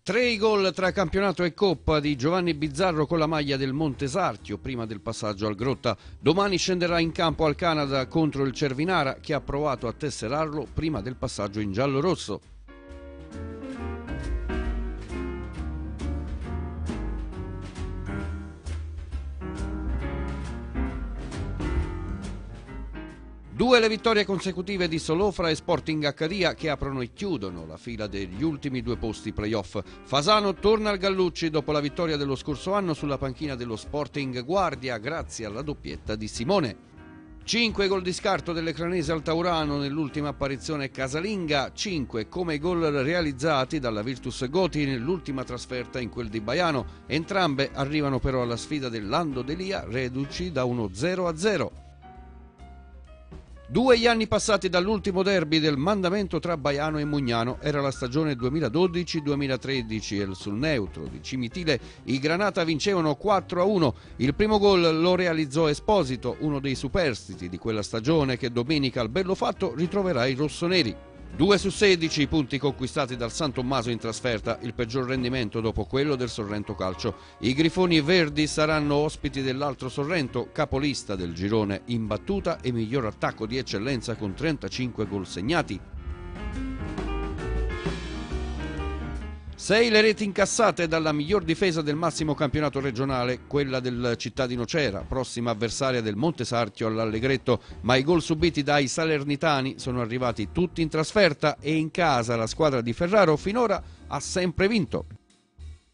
3 i gol tra campionato e coppa di Giovanni Bizzarro con la maglia del Montesarchio prima del passaggio al Grotta. Domani scenderà in campo al Canada contro il Cervinara, che ha provato a tesserarlo prima del passaggio in giallo-rosso. Due le vittorie consecutive di Solofra e Sporting Accadia, che aprono e chiudono la fila degli ultimi due posti playoff. Fasano torna al Gallucci dopo la vittoria dello scorso anno sulla panchina dello Sporting Guardia grazie alla doppietta di Simone. 5 gol di scarto dell'Ecranese al Taurano nell'ultima apparizione casalinga, 5 come i gol realizzati dalla Virtus Goti nell'ultima trasferta in quel di Baiano. Entrambe arrivano però alla sfida del Lando Delia, reduci da uno 0-0. 2 gli anni passati dall'ultimo derby del mandamento tra Baiano e Mugnano. Era la stagione 2012-2013 e sul neutro di Cimitile i Granata vincevano 4-1. Il primo gol lo realizzò Esposito, uno dei superstiti di quella stagione, che domenica al Bellofatto ritroverà i rossoneri. 2 su 16 i punti conquistati dal San Tommaso in trasferta, il peggior rendimento dopo quello del Sorrento Calcio. I Grifoni Verdi saranno ospiti dell'altro Sorrento, capolista del girone, in battuta e miglior attacco di eccellenza con 35 gol segnati. 6 le reti incassate dalla miglior difesa del massimo campionato regionale, quella del Città di Nocera, prossima avversaria del Montesarchio all'Allegretto, ma i gol subiti dai salernitani sono arrivati tutti in trasferta e in casa la squadra di Ferraro finora ha sempre vinto.